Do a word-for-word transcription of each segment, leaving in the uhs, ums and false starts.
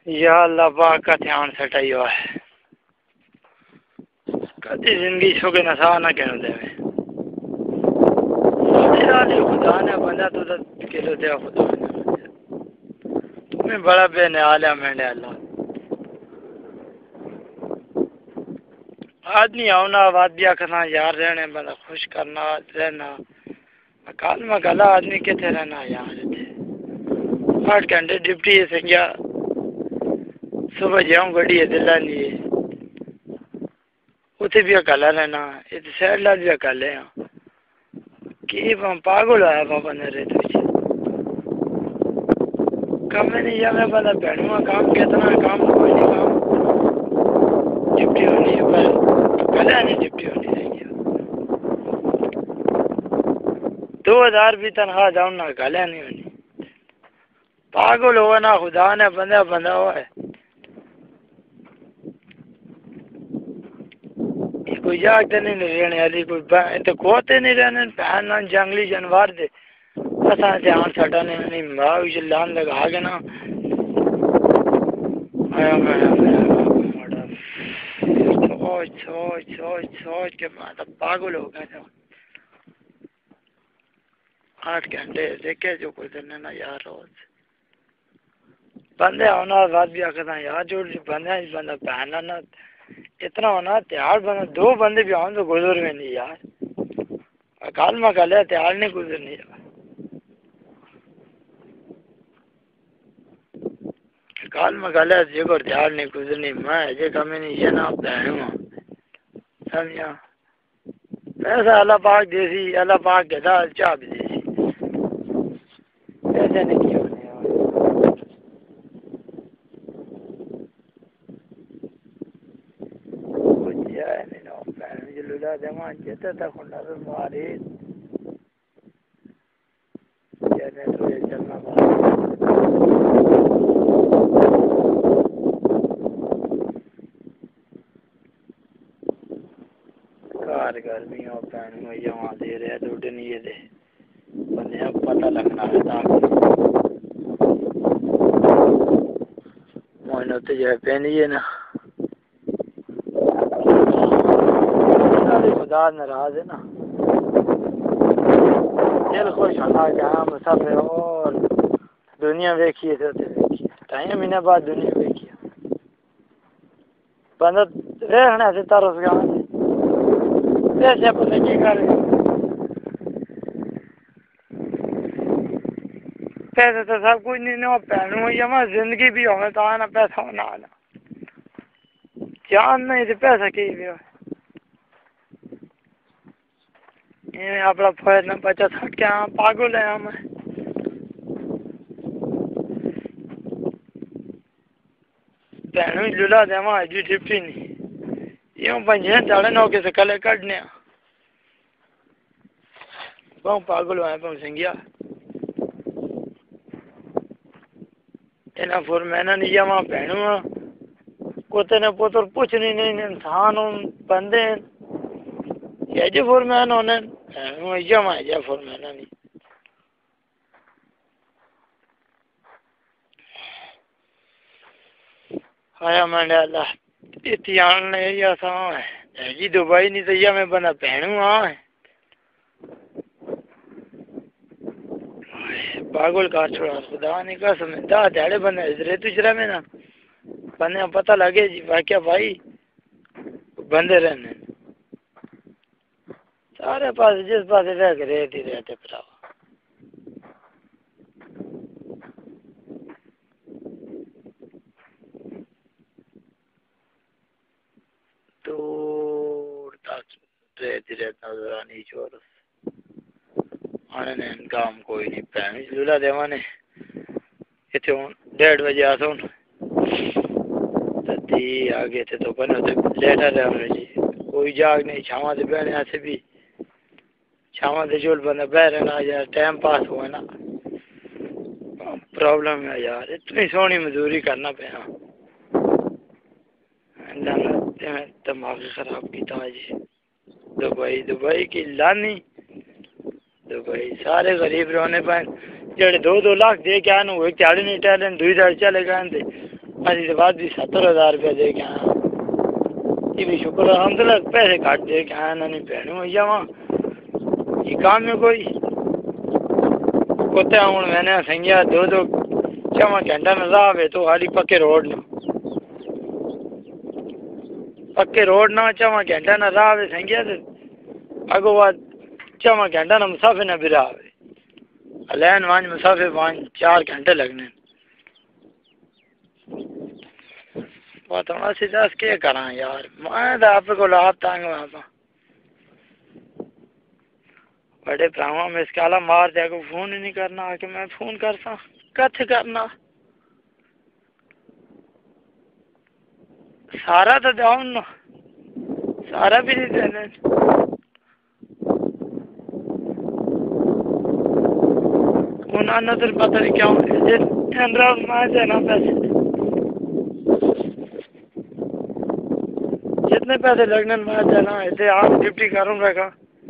یا اللہ پاک کا دھیان سٹائی ہوا ہے کدی زندگی چھوکے نسا نہ کہنے دے میں ساڑی خدا نے بندہ تو کلو دیا خدا نے تمہیں بڑا بے نیال ہے میں نے اللہ آدمی آؤنا آباد بیا کرنا یار رہنے بندہ خوش کرنا رہنا کال میں گلا آدمی کہتے رہنا یار تھے آٹھ گھنٹے ڈپٹی ہے سنگیا صبح جاؤں گڑی ہے دلہ نہیں اتنے بھی اکالا رہنا اتنے سیڈ لال بھی اکالے ہیں کہ پاگل ہوا ہے بندہ رہتے کام میں نہیں جا میں بندہ بہنوں کام کتنا کام کوئی نہیں کام ڈپٹی ہونی ہے پر کلا نہیں ڈپٹی ہونی رہی دو ہزار بھی تنخواہ جاؤں نہ کلا نہیں ہونی پاگل ہوا نا خدا نے بندہ بندہ ہوا ہے کوئی جاگتے نہیں رہنے والی کوئی تو کھوتے نہیں رہنے پہن جنگلی جانور دے اساں دھیان چھڈانے نہیں ماں لان لگا کے نا آیا میں سوچ سوچ سوچ سوچ کے میں تو پاگل ہو گیا تھا آٹھ گھنٹے دیکھے جو کوئی کرنے نا یار روز بندے ہونا رات بھی آخر یار جو بندے بندہ پہننا نا اتنا ہونا تیار بندہ دو بندے بھی آؤں تو گزر میں نہیں یار اکال میں کل ہے تیار نہیں گزرنی یار کال میں گل ہے جی کو تیار نہیں گزرنی میں جی کمی نہیں یہ نا بہنوں سمجھا پیسہ اللہ پاک دیسی اللہ پاک گدا چاہ بھی دیسی پیسے نہیں کیا جمع جیتے تک نظر ماری چلنا کار گرمی ہو پین میں جمع دے رہے دو نہیں دے بندے پتہ لگنا ہے تاکہ موئنہ تو جو ہے پینی ہے نا خدا ناراض ہے نا دل خوش ہونا کہ ہم مسافر اور دنیا دیکھیے تو دیکھیے ٹائم مہینے بعد دنیا دیکھیے بندہ رہنا سے ترس گیا پیسے پتہ کی کر پیسے تو سب کچھ نہیں نہ پہنوں یا زندگی بھی ہوگا تو آنا پیسہ ہونا آنا جان نہیں تو پیسہ کی بھی ہو اپنا فائد نہ بچا تھک کے ہاں پاگل ہے ہم بہنوں لولا دے وہاں جی ڈپٹی نہیں یوں پنجیں چاڑے نو کے سے کلے کٹنے بہت پاگل ہوئے پہنچ سنگیا اینا فور میں نے نہیں وہاں بہنوں کوتے نے پوتر پوچھنی نہیں انسان ہوں بندے یہ جو فور میں ہونے یہ وہاں یہ فور میں نہیں آیا میں نے اللہ اتیان نے یہ ساں ہے جی دبئی نہیں تو یہ میں بندہ بہنوں آن ہے پاگل کار چھوڑا خدا نہیں کہا سمجھتا دیڑے بندہ ازرے تجرہ میں نا بندے پتہ لگے جی واقعہ بھائی بندے رہنے سارے پاس جس پاس رہ کے رہتے رہتے پراوا دور تک رہتی رہتا نظرانی چورس آنے نے کام کوئی نہیں پہنی لولا دیوانے اتنے ہوں ڈیڑھ بجے آتا ہوں تھی آگے تھے تو بنے ہوتے لیٹر رہے ہونے جی کوئی جاگ نہیں چھاواں دے بہنے ایسے بھی چھاواں دے جول بندہ بہ رہنا یار ٹائم پاس ہوئے نا پرابلم ہے یار اتنی سونی مزدوری کرنا پہ ہاں دماغ خراب کیتا جی دبئی دبئی کی لانی دبئی سارے غریب رونے پائیں جڑے دو دو لاکھ دے کے آنے ہوئے چاڑی نہیں ٹہلیں دوئی دار چلے گئے تھے آج بعد بھی ستر ہزار روپیہ دے کے آیا یہ بھی شکر الحمدللہ پیسے کاٹ دے کے آیا نہیں پہنوں یا وہاں یہ کام میں کوئی کتے ہوں میں نے سنگیا دو دو چواں گھنٹہ میں راہ وے تو خالی پکے روڈ نہ پکے روڈ نہ چواں گھنٹہ نہ راہ وے سنگیا اگو بعد چواں گھنٹہ نہ مسافر نہ بھی راہ وے لین وانج مسافر وانج چار گھنٹے لگنے بات ہوں اسی دس کیا کراں یار میں تو آپ کو آپ تانگ آپ بڑے پراواں میں اس کا آلہ مار دیا کو فون ہی نہیں کرنا آ کے میں فون کرتا کتھ کرنا سارا تو جاؤں نا سارا بھی نہیں دینے انہوں نے تو پتہ نہیں کیوں پندرہ ماہ دینا پیسے جتنے پیسے لگنے میں دینا ایسے آپ ڈپٹی کروں گا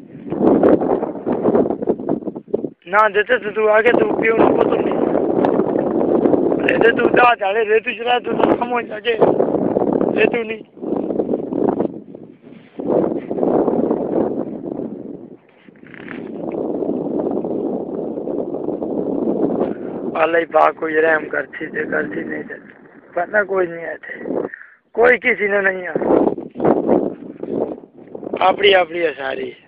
نہ دیتے تو تو آگے تو پیوں نہ پتہ نہیں ایسے تو دا جاڑے ریتو چرا تو کم ہو جاگے ریتو نہیں اللہ پاک کو یہ رحم کرتی تھے کرتی نہیں تھے ورنہ کوئی نہیں آئے تھے کوئی کسی نے نہیں آیا اپنی اپنی ہے ساری